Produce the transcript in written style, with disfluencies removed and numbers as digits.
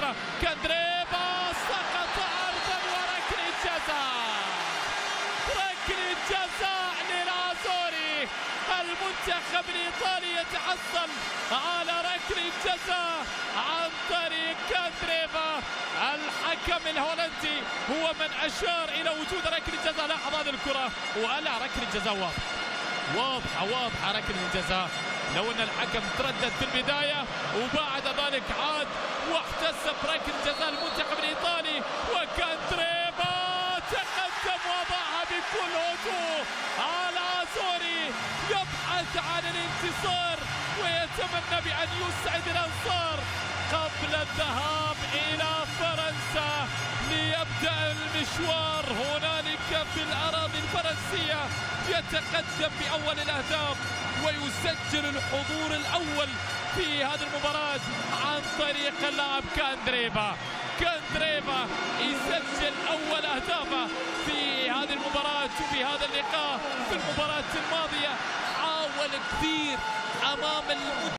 اليسرى. كاندريفا سقط أرضا وركلة جزاء. ركلة جزاء للازوري. المنتخب الإيطالي يتحصل على ركلة جزاء عن طريق كاندريفا. الحكم الهولندي هو من أشار إلى وجود ركلة جزاء. لاحظ هذه الكرة ولا ركلة جزاء واضحة ركلة الجزاء. لو أن الحكم تردد في البداية وبعد ذلك عاد واحتسب ركلة جزاء المنتخب الإيطالي. وكاندريفا تقدم وضعها بكل هدوء. الازوري يبحث عن الانتصار ويتمنى بأن يسعد الأنصار قبل الذهاب إلى فرنسا ليبدأ المشوار هنالك في الأراضي الفرنسية. يتقدم بأول الأهداف ويسجل الحضور الأول في هذه المباراة عن طريق اللاعب كاندريفا. كاندريفا يسجل أول أهدافه في هذه المباراة وفي هذا اللقاء. في المباراة الماضية حاول كثير أمام